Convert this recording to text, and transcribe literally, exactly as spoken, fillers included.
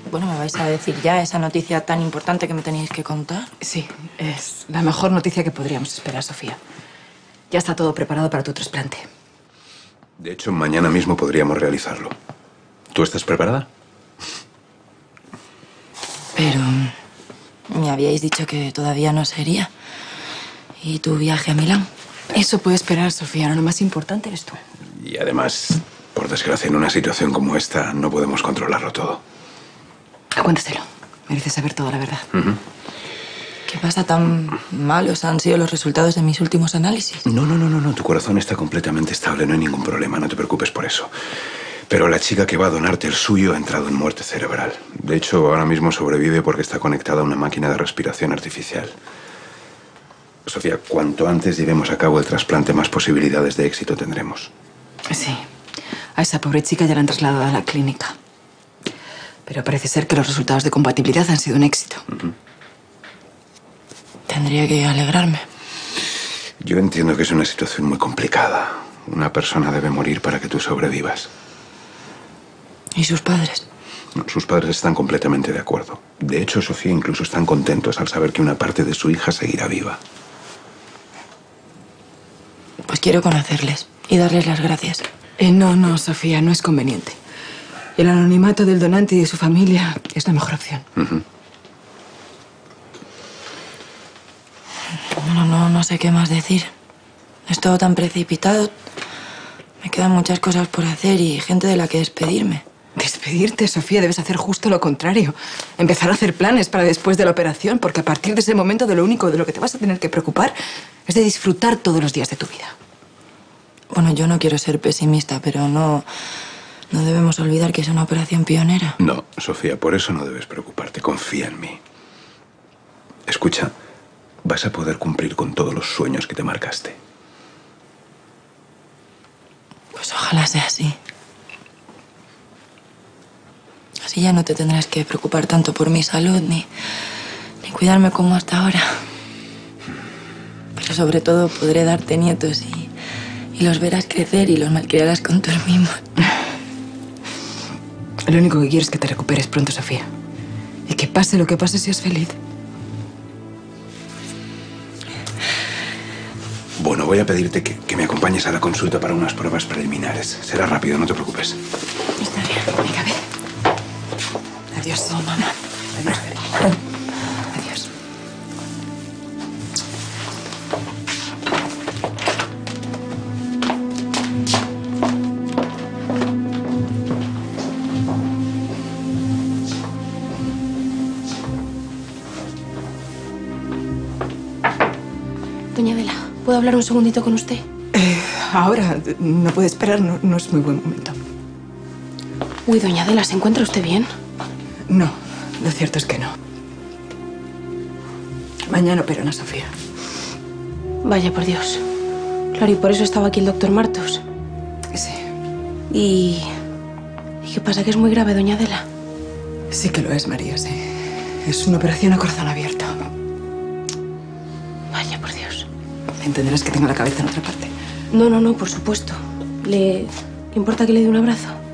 Bueno, ¿me vais a decir ya esa noticia tan importante que me teníais que contar? Sí, es la mejor noticia que podríamos esperar, Sofía. Ya está todo preparado para tu trasplante. De hecho, mañana mismo podríamos realizarlo. ¿Tú estás preparada? Pero me habíais dicho que todavía no sería. ¿Y tu viaje a Milán? Eso puede esperar, Sofía. No, lo más importante eres tú. Y además, por desgracia, en una situación como esta, no podemos controlarlo todo. Aguántaselo. Mereces saber toda la verdad. Uh-huh. ¿Qué pasa? ¿Tan malos han sido los resultados de mis últimos análisis? No, no, no, no, no. Tu corazón está completamente estable. No hay ningún problema. No te preocupes por eso. Pero la chica que va a donarte el suyo ha entrado en muerte cerebral. De hecho, ahora mismo sobrevive porque está conectada a una máquina de respiración artificial. Sofía, cuanto antes llevemos a cabo el trasplante, más posibilidades de éxito tendremos. Sí. A esa pobre chica ya la han trasladado a la clínica. Pero parece ser que los resultados de compatibilidad han sido un éxito. Uh-huh. Tendría que alegrarme. Yo entiendo que es una situación muy complicada. Una persona debe morir para que tú sobrevivas. ¿Y sus padres? No, sus padres están completamente de acuerdo. De hecho, Sofía, incluso están contentos al saber que una parte de su hija seguirá viva. Pues quiero conocerles y darles las gracias. Eh, no, no, Sofía, no es conveniente. El anonimato del donante y de su familia es la mejor opción. Uh-huh. No, no, no sé qué más decir. Es todo tan precipitado. Me quedan muchas cosas por hacer y gente de la que despedirme. Despedirte, Sofía, debes hacer justo lo contrario. Empezar a hacer planes para después de la operación, porque a partir de ese momento de lo único de lo que te vas a tener que preocupar es de disfrutar todos los días de tu vida. Bueno, yo no quiero ser pesimista, pero no, no debemos olvidar que es una operación pionera. No, Sofía, por eso no debes preocuparte. Confía en mí. Escucha, vas a poder cumplir con todos los sueños que te marcaste. Pues ojalá sea así. Así ya no te tendrás que preocupar tanto por mi salud ni, ni cuidarme como hasta ahora. Pero sobre todo podré darte nietos y, y los verás crecer y los malcriarás con tus mimos. Lo único que quiero es que te recuperes pronto, Sofía. Y que pase lo que pase, seas feliz. Bueno, voy a pedirte que, que me acompañes a la consulta para unas pruebas preliminares. Será rápido, no te preocupes. Está bien. Venga, ve. Adiós. Oh, mamá. Adiós, cariño. Adiós. Doña Adela, ¿puedo hablar un segundito con usted? Eh, ahora, no puede esperar, no, no es muy buen momento. Uy, doña Adela, ¿se encuentra usted bien? No, lo cierto es que no. Mañana operan a Sofía. Vaya, por Dios. Claro, y por eso estaba aquí el doctor Martos. Sí. ¿Y... ¿Y qué pasa? ¿Que es muy grave, doña Adela? Sí que lo es, María, sí. Es una operación a corazón abierto. Vaya, por Dios. Entenderás que tengo la cabeza en otra parte. No, no, no, por supuesto. ¿Le, ¿le importa que le dé un abrazo?